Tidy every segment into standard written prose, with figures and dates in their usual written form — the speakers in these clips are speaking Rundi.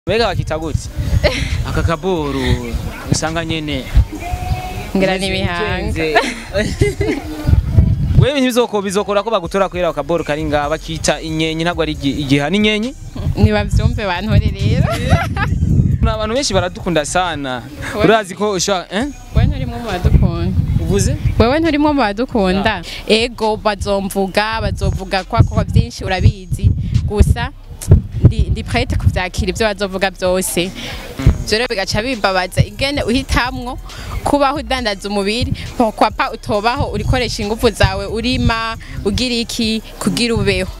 Mbega bakita gute aka kaboro usanga nyene ngira nibihanga wewe bizokora ko bagutora kwera akaboro kari nga bakita inyenyi ntabwo ari igiha n'inyenyi nibavyumve bantore rero abantu benshi baradukunda sana urazi ko wewe nturimwe mu badukunda uvuze wewe nturimwe mu badukunda ego bazovuga ko byinshi urabizi gusa ndi prête kuvyakira ibyo bazovuga byose rero bigaca bimbabaza ingene uhitamwo kubaho udandaza umubiri kwapa utobaho urikoresha ingufu zawe urima ugira iki kugira ubeho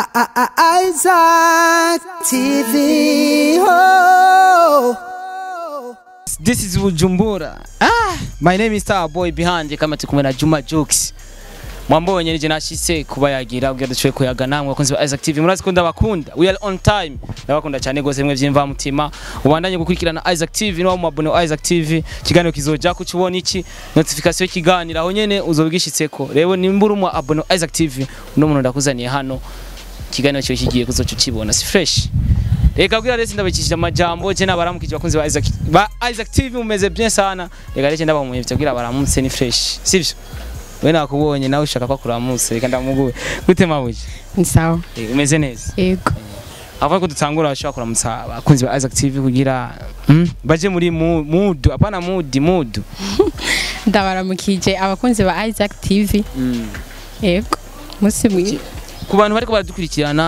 Isaac TV. Oh. This is Bujumbura. My name is Starboy behind kama tukumwe na Juma Jokes. Mwambonye nije nashise kuba yagira ubwo ducwe kuyaga namwe bakunzi ba Isaac TV murazi ko ndabakunda we are on time ndabakunda cyane gose mwe vyimva mutima ubandanye gukurikirana Isaac TV no mu abone Isaac TV kiganiro kizoja kucibona iki notification kiganira aho nyene uzobigishitseko rebo nimbura mu abone Isaac TV uno muntu ndakuzaniye hano kiganiro cyo kigiye kuzoca ukibona si fresh reka bwira rese ndabikishije amajambo je nabaramukije bakunzi ba Isaac TV mumeze bien sana reka reke ndabamuye byo baramutse ni fresh sivyo we nakubonye nawe ushaka ko kuramutse reka ndamuguye gute mabuye ni sawa umeze neza yego avuga ko dutangura bashaka kuramutsa abakunzi ba Isaac TV kugira baje muri mood apana mood ndabaramukije abakunzi ba Isaac TV yego musi mwi ku bantu bariko baradukurikirana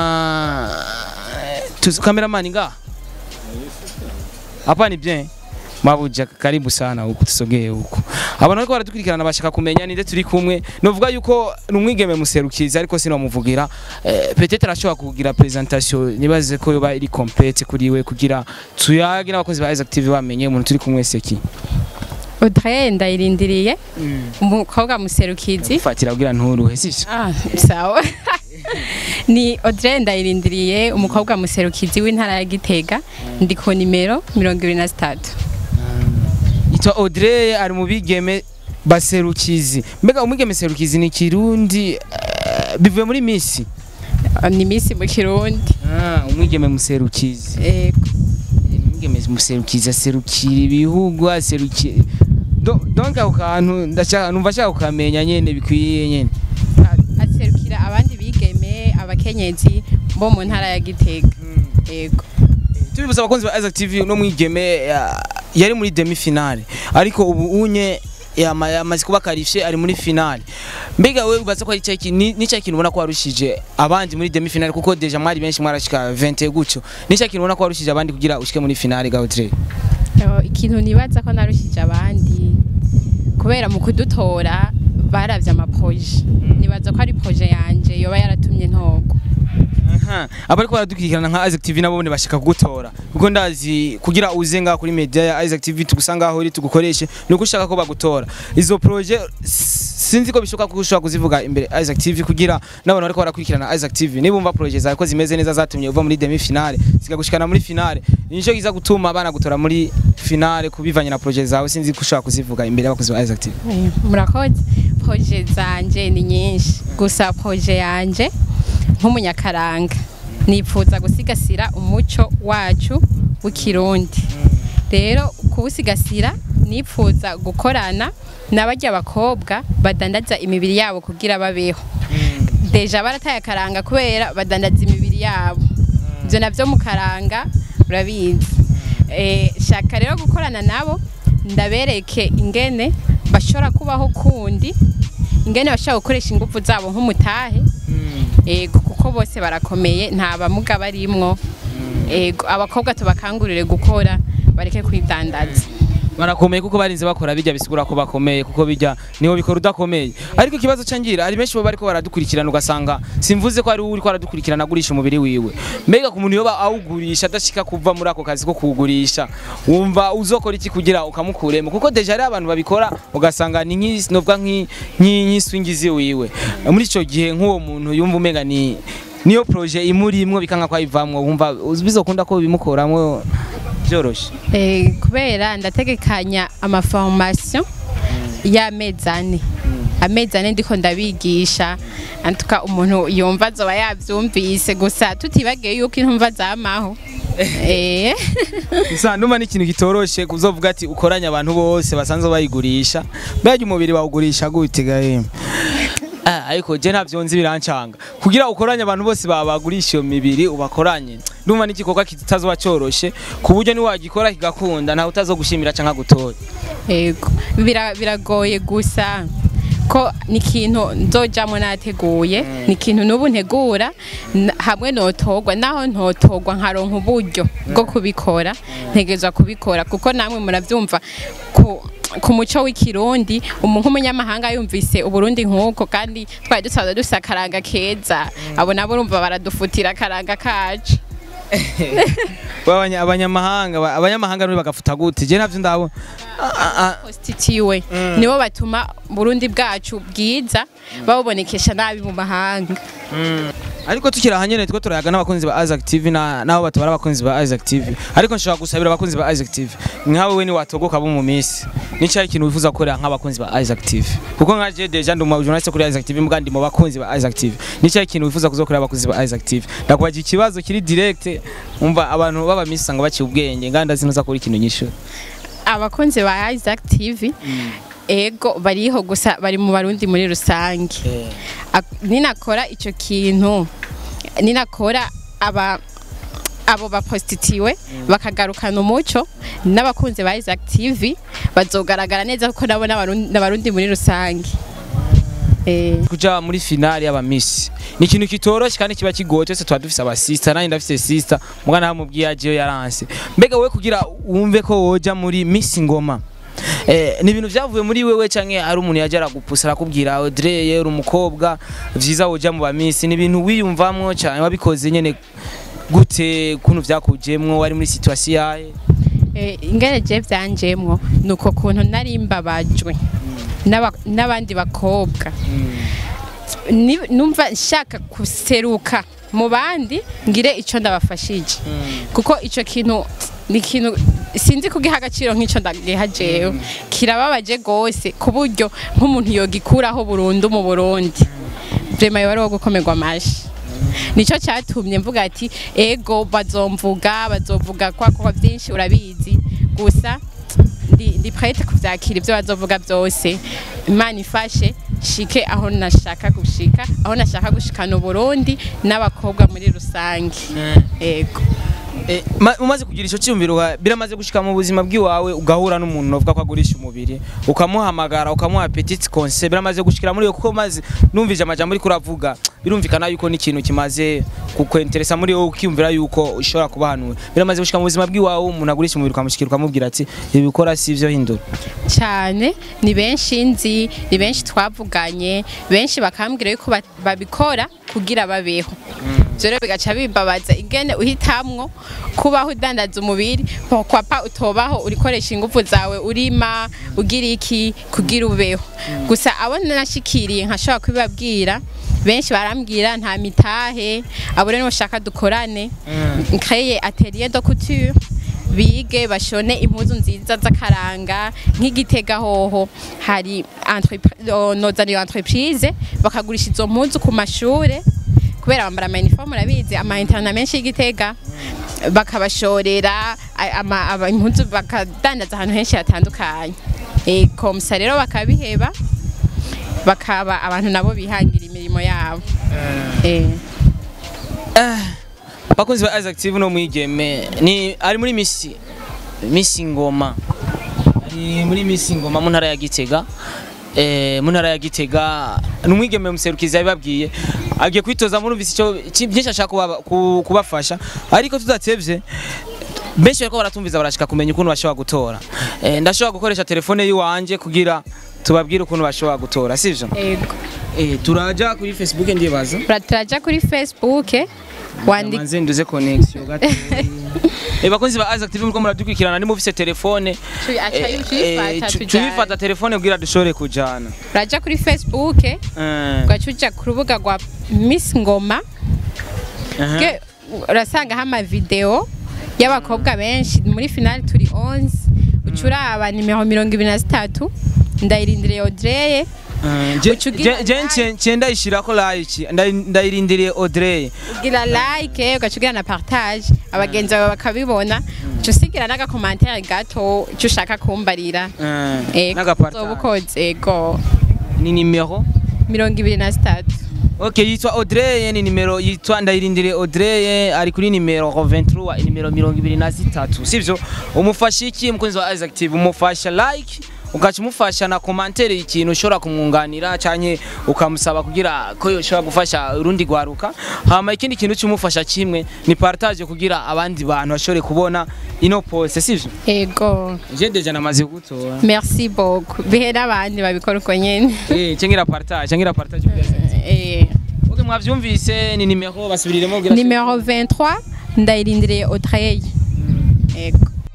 cameraman nga hapa ni bien mabuja karibu sana huko tusogee huko abantu bariko baradukurikirana bashaka kumenya ninde turi kumwe novuga yuko numwigeme muserukiza ariko sinamuvugira peut-être arashobora kugira presentation nibaze ko yoba iri complete kuri we kugira tuyagira abakozi ba Isaac TV bamenye umuntu turi kumwe seki Audrey ndayirindiriye umukobwa muserukizi fatira kugira nturuhe sivyo sawa ni Audrey ndayirindiriye umukobwa muserukizi w'intara ya Gitega ndi ko nimero 23 Ito Audrey ari mu bigeme baserukizi mbega umwigeme serukizi ni kirundi bivuye muri misi ni misi mu kirundi umwigeme muserukizi umwigeme muserukizi aserukira ibihugu aserukira donc aho kantu ndashaka numva shaka ukamenya nyene bikwiye nyene aserukira abandi bigeme abakenyezi bo mu ntara ya Gitega yego turibuza abakunzi ba Isaac TV no mwigeme yari muri demi finale ariko ubu unye yamaze kuba qualifié ari muri finale mbega we ubaza ko ari cyaki ni cyaki ubona ko warushije abandi muri demi finale kuko deja mwari benshi mwarashika 20 gucyo ni cyaki ubona ko warushije abandi kugira ushike muri finale Gaudre ikintu nibaza ko narushije abandi kubera mu kudutora baravye amaproje nibaza ko ari proje yanje yoba yaratumye ntogo abariko baradukurikirana nka Isaac TV nabone bashaka kugutora kuko ndazi kugira uzenga kuri media ya Isaac TV tugusanga aho iri tugukoreshe nuko ushaka ko bagutora izo projet sinzi ko bishoka kugushaka kuzivuga imbere Isaac TV kugira nabone bariko barakurikirana Isaac TV nibumva projet zawe ko zimeze neza zatumye uva muri demi finale zikagushikana muri finale nico giza gutuma abana gutora muri finale kubivanya na projet zawe sinzi ko ushaka kuzivuga imbere y'abakozi ba Isaac TV murakoze projet zanje ni nyinshi gusa projet yanje nk'umunyakaranga nipfuza gusigasira umuco wacu w'ikirundi rero kuwusigasira nipfuza gukorana n'abajya abakobwa badandaza imibiri yabo kugira babeho deja barataye akaranga kubera badandaza imibiri yabo ibyo navyo mu karanga urabizi shaka rero gukorana nabo ndabereke ingene bashobora kubaho kundi ingene bashobora gukoresha ingufu zabo nk'umutahe kuko bose barakomeye nta bamuga barimwo abakobwa tubakangurire gukora bareke kwidandaza barakomeye kuko barinze bakora bijya bisigura ko bakomeye kuko bijya niho bikora udakomeye ariko ikibazo cangira ari benshi bo bariko baradukurikirana ugasanga simvuze ko ari uri ko aradukurikirana agurisha umubiri wiwe mbega ku muntu yoba awugurisha adashika kuva muri ako kazi ko kugurisha wumva uzokora iki kugira ukamukuremo kuko deja ari abantu babikora ugasanga ni nk'isnovwa nk'iswingizi wiwe muri ico gihe nk'uwo muntu yumva umenga niyo projet imurimwo bikanka kwayivamwo wumva bizokunda ko bimukoramo byoroshe kubera ndategekanya amaformation y'amezane amezane ndiko ndabigisha antuka umuntu yumva zoba yavyumvise gusa tutibagiye yuko intumva zamaho Isa nduma ni ikintu kitoroshe kuzovuga ati ukoranya abantu bose basanzwe bayigurisha mbega umubiri bawugurisha gute gahe ariko je ntavyonzi birancanga kugira ukoranya abantu bose babagurisha iyo mibiri ubakoranye nduma ni igikorwa kitazoba coroshe ku buryo ni wagikora kigakunda nta utazogushimira canka gutora yego biragoye gusa ko ni ikintu nzojamwe nateguye ni ikintu n'ubu ntegura hamwe notogwa naho ntotogwa nkaronka uburyo bwo kubikora ntegezwa kubikora kuko namwe muravyumva ku muco w'ikirundi nk'umunyamahanga yumvise uburundi nk'uko kandi twari dusanzwe dufise akaranga keza abo nabo urumva baradufutira akaranga kacu abanyamahanga nibo bagafuta gute je navyo ndabo constituwe nibo batuma Burundi bwacu bwiza babonekesha nabi mu mahanga ariko tukira hanyene two turayaga n'abakunzi ba Isaac TV naho batubara abakunzi ba Isaac TV ariko nshobora gusabira abakunzi ba Isaac TV nkawe we ni watogoka bo mu misi nicyo ikintu wifuza gukora nk'abakunzi ba Isaac TV kuko nkaje deja ndumwa journalist kuri Isaac TV mbwa ndi mu bakunzi ba Isaac TV nicyo ikintu wifuza kuzokorera abakunzi ba Isaac TV ndakubaje ikibazo kiri direct umva abantu baba misanga baci ubwenge nganda zinoza kuri ikintu nyisho abakunzi ba Isaac TV ego bariho gusa bari mu barundi muri rusange ninakora ico kintu ninakora abo bapostitiwe bakagarukana umuco n'abakunzi ba Isaac TV bazogaragara neza kuko nabo n'abarundi muri rusange kuja muri finale y'aba Miss ni ikintu kitoroshe kandi kiba kigoye twese twa dufise aba sister nandi ndafise sister mugana namubwiye aje yaranse mbega we kugira wumve ko woja muri Miss Ngoma ni ibintu vyavuye muri wewe canke ari umuntu yajara gupusara kubwira Audrey yero umukobwa vyiza woja mu ba Miss ni ibintu wiyumvamwo cyane wabikoze nyene gute kuntu vyakujemwo wari muri situation yahe ingere je vyanjemwo nuko kuntu nari mbabajwe n'abandi bakobwa numva nshaka kuseruka mu bandi ngire ico ndabafashije kuko ico kintu ni kintu sinzi kugiha agaciro nk'ico ndagiha jewe kirababaje gose ku buryo nk'umuntu yogikuraho burundu mu Burundi vraiment yari wo gukomerwa amashi nico cyatumye mvuga ati ego bazovuga kwa byinshi urabizi gusa ndi prête kuvyakira ibyo bazovuga byose Imana ifashe shike aho nashaka gushika no Burundi n'abakobwa muri rusange ego umaze kugira ico cyumviro biramaze gushika mu buzima bwiwawe ugahura n'umuntu novuga ko agurisha umubiri ukamuhamagara ukamuha petite conseil biramaze gushikira muri yo kuko maze numvije amajambo uri kuravuga birumvikana yuko n'ikintu kimaze kukwenteresa muri yo ukiyumvira yuko ushobora kubahanura biramaze gushika mu buzima bwiwawe umuntu agurisha umubiri ukamushikira ukamubwira ati ibikora sivyo hindura cyane ni benshi nzi ni benshi twavuganye benshi bakambwira yuko babikora kugira babeho Joro bigaca bimbabaza ingene uhitamwo kubaho udandaza umubiri kwapa utobaho urikoresha ingufu zawe urima ugira iki kugira ubeho gusa abo nashikiriye nkashobora kubibabwira benshi barambwira nta mitahe abo rero bashaka dukorane créer atelier de couture bige bashone impuzu nziza z'akaranga nk'igitega hoho hari entreprise bakagurisha izo mpuzu ku mashure kubera bambara uniforme urabizi ama interna menshi y'igitega bakabashorera impuzu bakadandaza ahantu henshi hatandukanye komsa rero bakabiheba bakaba abantu nabo bihangira imirimo yabo bakunzi ba Isaac TV no mwigeme ni ari muri Miss Ngoma ari muri Miss Ngoma mu ntara ya Gitega mu ntara ya Gitega numwigeme muserukiza yababwiye agiye kwitoza murumvise icyo byinshi ashaka kubafasha ariko tudatevye benshi bariko baratumviza barashika kumenya ukuntu bashobora gutora ndashobora gukoresha telefone yiwanje kugira tubabwire ukuntu bashobora gutora sivyo yego turaja kuri Facebook ndibaza turaja kuri Facebook wandika nduze connection gato bakunzi ba Isaac TV mko muradukwikirana ni mufise telefone tuyifata telefone kugira dushore kujana uraja kuri Facebook ugacuja ku rubuga rwa Miss Ngoma urasanga hama video y'abakobwa benshi muri finale turi 11 ucuraba nimero 23 ndayirindiriye Audrey je ndayishirako like ndayirindiriye Audrey ugira like ugacugira na partage abagenzi bawe bakabibona usigira naga commentaire gato cyo ushaka kumbarira naga partage uzobukoze ego ni numero 23. Okay, yitwa Audrey, ni numero yitwa ndayirindiriye Audrey, ari kuri numero 23, numero 23, sivyo? Umufasha iki mukunzi wa Isaac TV? Umufasha like, ugaca umufasha na commentaire ikintu ushobora kumwunganira cyane ukamusaba kugira ko yoshobora gufasha urundi gwaruka. Hama ikindi kintu cyumufasha kimwe ni partage kugira abandi bantu bashobore kubona ino post, sivyo? Ego. Je deja namaze gutora. Merci beaucoup. Bihera abandi babikora uko nyene. Cengira partage Okay, mwavyumvise ni numero basubiriremo kugira numero 23 ndayirindiriye Audrey. Ego.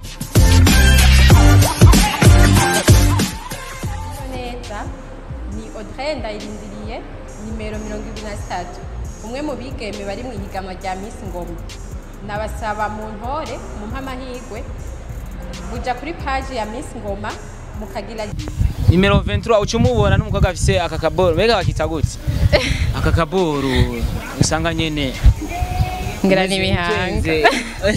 Ni Audrey ndayirindiriye numero 23. Umwe mu bigeme bari mu higanwa rya Miss Ngoma. Nabasaba mu ntore mu mpamahigwe buja kuri page ya Miss Ngoma mukagira numero 23 ucumubona n'umukobwa afise akakaboro mbega bakita gutse akakaboro usanga nyene ngira ni bihanga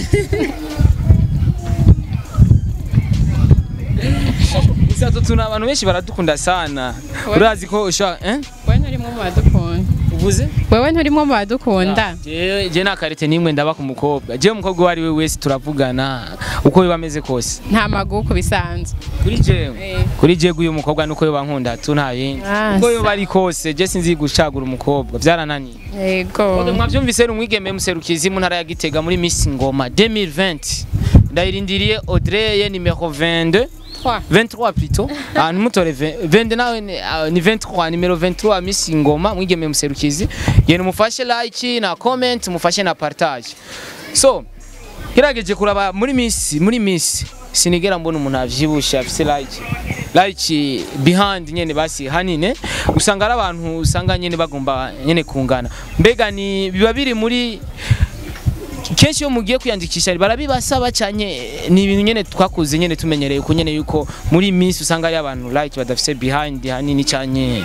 Usato tuna abantu benshi baradukunda sana urazi ko ushaka wewe nturimo mu badukunda uvuze wewe nturimo mu badukunda je na karite nimwe ndaba ku mukobwa je umukobwa wari we wese turavugana uko bibameze kose nta maguko bisanzwe kuri je uyu mukobwa nuko yo bankunda tu nta yindi uko yo bari kose je sinzi gucagura umukobwa byarananiye yego mwavyumvise umwigeme muserukizi mu ntara ya Gitega muri Miss Ngoma 2020 ndayirindiriye Audrey numero 22 23 plutôt numutore 22 nawe ni 23 numero 23 Miss Ngoma mwigeme muserukizi yene mufashe like na comment mufashe na partage so kirageje kuraba muri miss sinigera mbona umuntu avyibusha afise like behind nyene basi hanine usanga ari abantu usanga nyene bagomba nyene kungana mbega ni biba biri muri kenshi yo mugiye kwiyandikisha barabibasaba cyane ni ibintu nyene twakuze nyene tumenyereye ko nyene yuko muri miss usanga ari abantu like badafise behind hanini cyane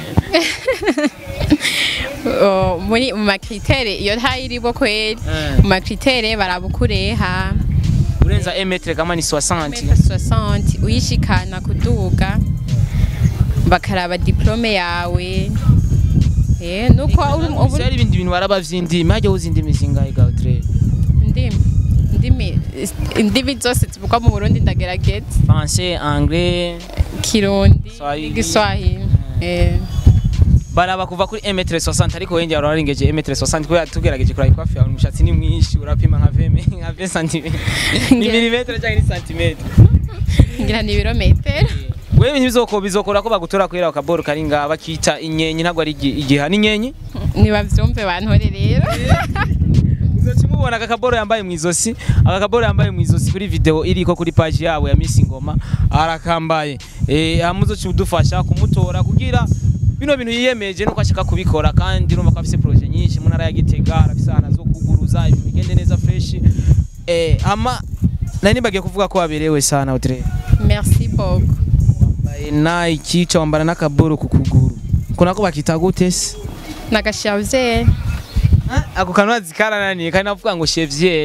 muri mu makritere iyo ntayiribo kweli mu makritere barabukureha urenza 1 metre kama ni 60 60 uyishikana kuduga bakaraba diplome yawe nuko ubu ari ibindi bintu barabavyindima hajye uzindimi zingahe Audrey indimi zose zivugwa mu Burundi ndagerageza français anglais kirundi igiswahili baraba kuva kuri 1m60 ariko wenge ararengeje 1m60 ko yatugerageje kuri kwafi yawe umushatsi ni mwinshi urapima nka 20 cm ni milimetre cyangwa ni centimetre ngira ni birometero wewe bizokora ko bagutora kwera akaboro kari nga bakita inyenyi ntabwo ari igiha ni inyenyi nibavyumve bantore rero uzakimubona akaboro yambaye mwizosi kuri video iriko kuri page yawe ya Miss Ngoma arakambaye amuzo udufasha kumutora kugira bino bintu yiyemeje nuko ashaka kubikora kandi numva ko afise projet nyinshi mu ntara ya Gitega arafise ana zo kuguruza ibigende neza fresh ama nani bagiye kuvuga ko waberewe sana Audrey merci beaucoup Nike chambara nakaboro kukuguru kuna ko bakita gute se nagashavye ako kanwa zikara nani kandi navuga ngo chevrier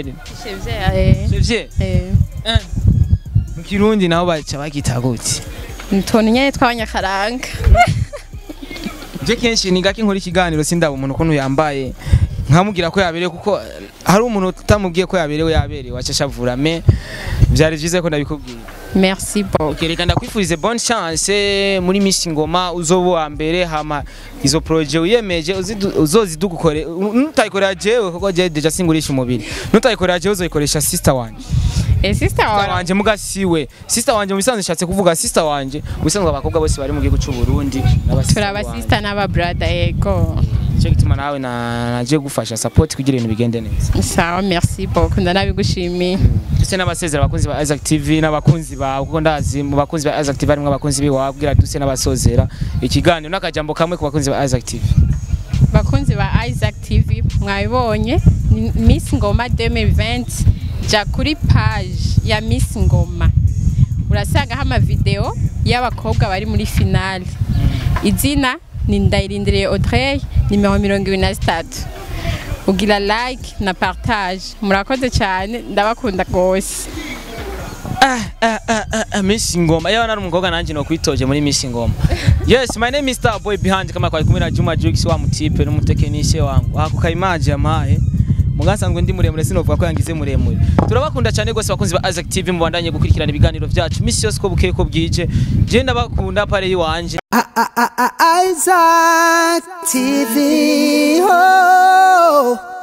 mu Kirundi naho baca bakita gute ntone nyene twabanyakaranga je kenshi nigaki nkora ikiganiro sindaba umuntu kuntu yambaye nkamugira ko yabereye kuko hari umuntu utamubwiye ko yabereye wacashavura me byari byiza ko ndabikubwira merci beaucoup okay reka ndakwifurize bonne chance muri Miss Ngoma uzobo wa mbere hama izo project uyemeje uzozidugukore nutayikorera jewe kuko je deja singurisha umubiri nutayikorera jewe uzoyikoresha sister wanje sister wanje mugasiwe sister wanje mubisanzwe nshatse kuvuga sister wanje ubisanzwe abakobwa bose bari mu gihugu cy'u Burundi turaba sister n'aba brother yego cyo gituma nawe naje gufasha support kugira ibintu bigende neza sawa merci beaucoup ndanabigushimiye duse n'abasezera abakunzi ba Isaac TV n'abakunzi ba kuko ndazi mu bakunzi ba Isaac TV harimo abakunzi biwabwira duse n'abasozera ikiganiro n'akajambo kamwe ku bakunzi ba Isaac TV bakunzi ba Isaac TV mwabibonye Miss Ngoma 2020 ja kuri page ya Miss Ngoma urasanga hama video y'abakobwa bari muri finale izina ni Ndayirindiriye Audrey nimero 23 ugira like na partage murakoze cyane ndabakunda gose Miss Ngoma yewe nari umukobwa nanje no kwitoje muri Miss Ngoma. Yes, my name is Starboy behind kama kwa kumira Juma Jux wa mutipe n'umutekinishe wangu hakuka image yamaye mugasanzwe ndi muremure sinovuga ko yangize muremure. Turabakunda cyane gose bakunzi ba Isaac TV mubandanye gukurikirana ibiganiro byacu Miss yose ko bukeye ko bwije je ndabakunda pare yiwanje Isaac TV. Oh.